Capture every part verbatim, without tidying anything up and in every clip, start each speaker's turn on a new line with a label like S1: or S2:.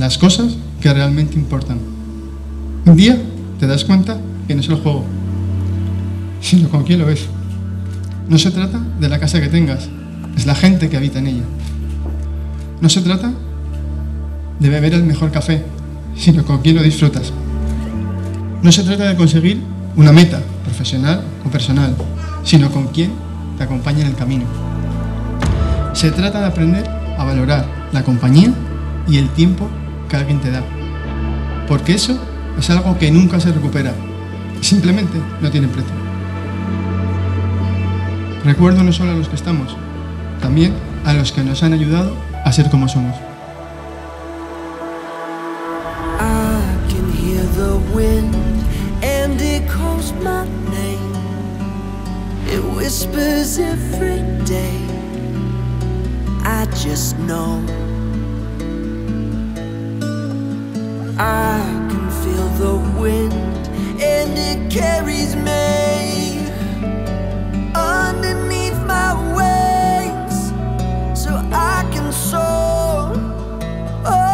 S1: las cosas que realmente importan. Un día te das cuenta que no es el juego, sino con quién lo ves. No se trata de la casa que tengas, es la gente que habita en ella. No se trata de beber el mejor café, sino con quién lo disfrutas. No se trata de conseguir una meta, profesional o personal, sino con quién te acompaña en el camino. Se trata de aprender a valorar la compañía y el tiempo que alguien te da, porque eso es algo que nunca se recupera, simplemente no tiene precio. Recuerdo no solo a los que estamos, también a los que nos han ayudado a ser como somos.
S2: I can hear the wind and it calls my name. It whispers every day. I just know I can feel the wind and it carries me underneath my wings so I can soar. Oh.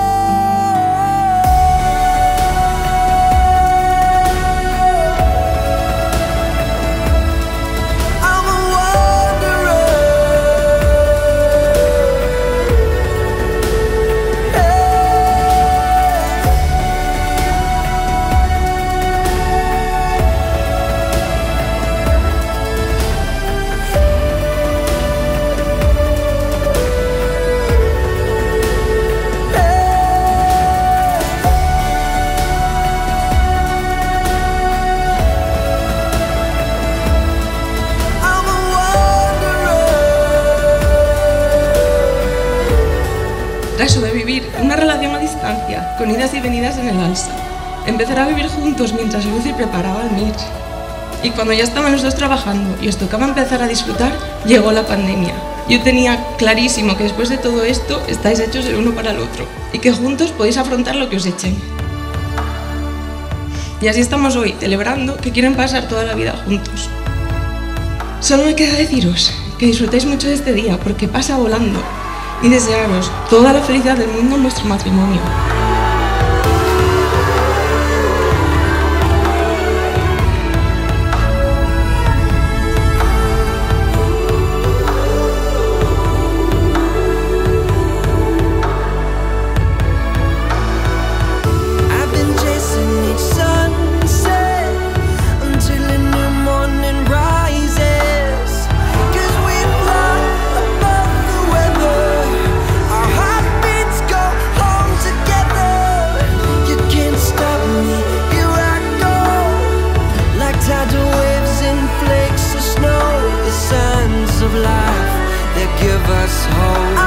S3: Tras sobrevivir una relación a distancia, con idas y venidas en el alza, empezar a vivir juntos mientras Lucy preparaba el Mir. Y cuando ya estaban los dos trabajando y os tocaba empezar a disfrutar, llegó la pandemia. Yo tenía clarísimo que después de todo esto estáis hechos el uno para el otro y que juntos podéis afrontar lo que os echen. Y así estamos hoy, celebrando que quieren pasar toda la vida juntos. Solo me queda deciros que disfrutéis mucho de este día porque pasa volando. Y desearos toda la felicidad del mundo en vuestro matrimonio.
S2: Of life that give us hope.